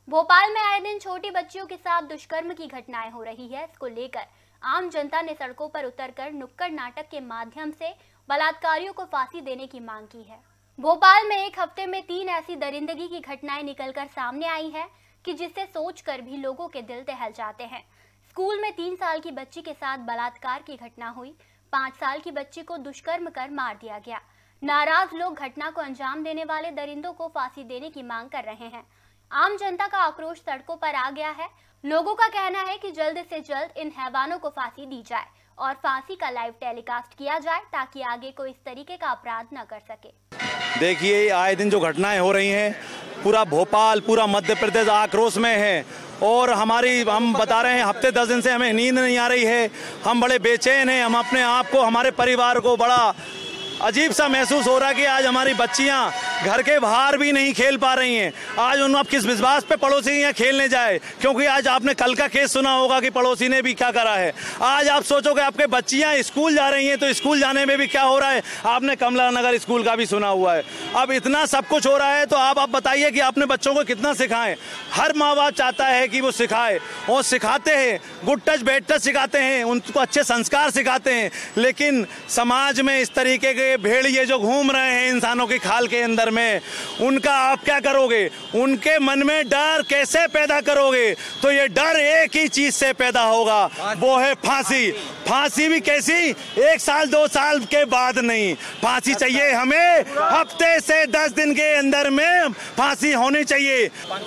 भोपाल में आए दिन छोटी बच्चियों के साथ दुष्कर्म की घटनाएं हो रही है। इसको लेकर आम जनता ने सड़कों पर उतरकर नुक्कड़ नाटक के माध्यम से बलात्कारियों को फांसी देने की मांग की है। भोपाल में एक हफ्ते में 3 ऐसी दरिंदगी की घटनाएं निकलकर सामने आई है कि जिसे सोचकर भी लोगों के दिल दहल जाते हैं। स्कूल में 3 साल की बच्ची के साथ बलात्कार की घटना हुई। 5 साल की बच्ची को दुष्कर्म कर मार दिया गया। नाराज लोग घटना को अंजाम देने वाले दरिंदों को फांसी देने की मांग कर रहे हैं। आम जनता का आक्रोश सड़कों पर आ गया है। लोगों का कहना है कि जल्द से जल्द इन हैवानों को फांसी दी जाए और फांसी का लाइव टेलीकास्ट किया जाए ताकि आगे कोई इस तरीके का अपराध न कर सके। देखिए, आए दिन जो घटनाएं हो रही हैं, पूरा भोपाल, पूरा मध्य प्रदेश आक्रोश में है और हम बता रहे हैं हफ्ते 10 दिन से हमें नींद नहीं आ रही है। हम बड़े बेचैन हैं। हम अपने आप को, हमारे परिवार को बड़ा अजीब सा महसूस हो रहा है कि आज हमारी बच्चियां घर के बाहर भी नहीं खेल पा रही हैं। आज उन आप किस विश्वास पे पड़ोसी यहाँ खेलने जाए, क्योंकि आज आपने कल का केस सुना होगा कि पड़ोसी ने भी क्या करा है। आज आप सोचोगे आपके बच्चियां स्कूल जा रही हैं तो स्कूल जाने में भी क्या हो रहा है। आपने कमला नगर स्कूल का भी सुना हुआ है। अब इतना सब कुछ हो रहा है तो आप बताइए कि अपने बच्चों को कितना सिखाएं। हर माँ बाप चाहता है कि वो सिखाए और सिखाते हैं, गुड टच बैड टच सिखाते हैं, उनको अच्छे संस्कार सिखाते हैं। लेकिन समाज में इस तरीके के भेड़िए जो घूम रहे हैं इंसानों की खाल के अंदर में, उनका आप क्या करोगे? उनके मन में डर कैसे पैदा करोगे? तो ये डर एक ही चीज से पैदा होगा, वो है फांसी। फांसी भी कैसी? 1 साल 2 साल के बाद नहीं, फांसी चाहिए हमें हफ्ते से 10 दिन के अंदर में फांसी होनी चाहिए।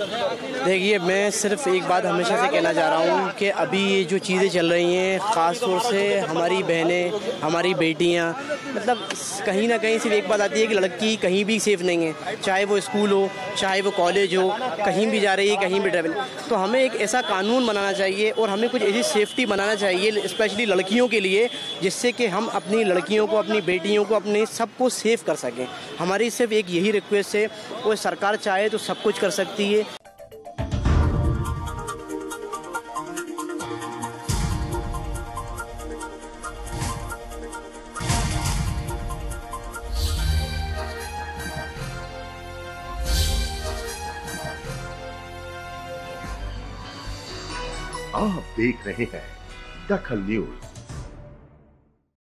देखिए, मैं सिर्फ एक बात हमेशा से कहना चाह रहा हूँ कि अभी ये जो चीज़ें चल रही हैं, ख़ास तौर से हमारी बहनें, हमारी बेटियाँ, मतलब कहीं ना कहीं सिर्फ एक बात आती है कि लड़की कहीं भी सेफ नहीं है, चाहे वो स्कूल हो, चाहे वो कॉलेज हो, कहीं भी जा रही है, कहीं भी ट्रैवल। तो हमें एक ऐसा कानून बनाना चाहिए और हमें कुछ ऐसी सेफ्टी बनाना चाहिए स्पेशली लड़कियों के लिए, जिससे कि हम अपनी लड़कियों को, अपनी बेटियों को, अपने सबको सेफ कर सकें। हमारी सिर्फ एक यही रिक्वेस्ट है, और सरकार चाहे तो सब कुछ कर सकती है। आप देख रहे हैं दखल न्यूज।